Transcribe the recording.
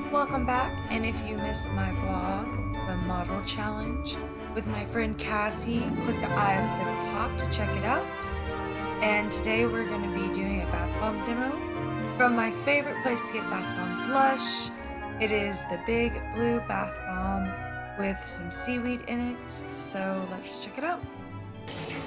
Welcome back, and if you missed my vlog, the model challenge with my friend Cassie, click the eye up at the top to check it out. And today we're going to be doing a bath bomb demo from my favorite place to get bath bombs, Lush. It is the big blue bath bomb with some seaweed in it, so let's check it out.